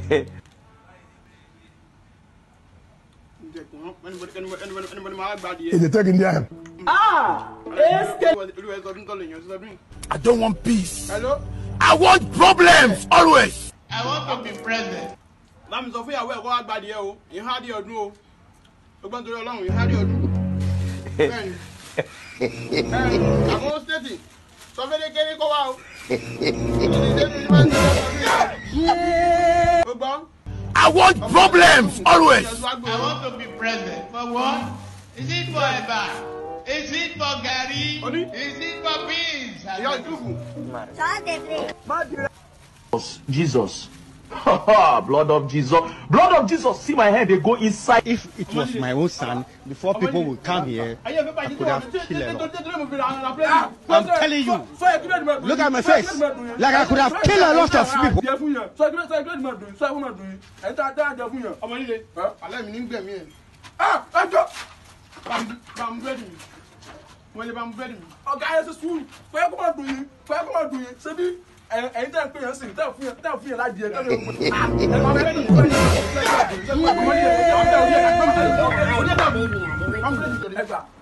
It's taking there. I don't want peace. Hello? I want problems always. I want to be president. I'm Sophia, where go out by the O. You had your no. You're going to go along. You had your no. I'm going to stay. So very can go out. I want problems always. I want to be president. For what? Is it for Eba? Is it for Gary? Is it for beans? Jesus. Blood of Jesus. Blood of Jesus. See my head, they go inside. If it was my own son, before people would come here, I could have killed him. I'm telling you. Look at my face. Like I could have killed a lot of people. Anytime you sing, tell me like the